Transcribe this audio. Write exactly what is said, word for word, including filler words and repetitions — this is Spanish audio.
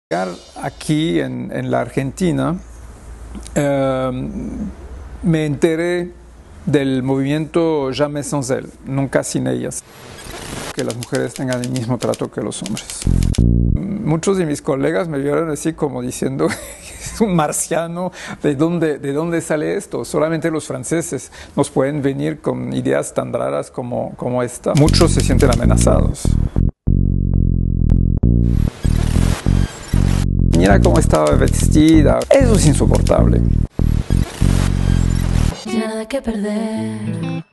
Aquí en, en la Argentina eh, me enteré del movimiento Jamais sans elles, nunca sin ellas, que las mujeres tengan el mismo trato que los hombres. Muchos de mis colegas me vieron así como diciendo, es un marciano, ¿de dónde, ¿de dónde sale esto? Solamente los franceses nos pueden venir con ideas tan raras como, como esta. Muchos se sienten amenazados. Mira cómo estaba vestida. Eso es insoportable. Nada que perder.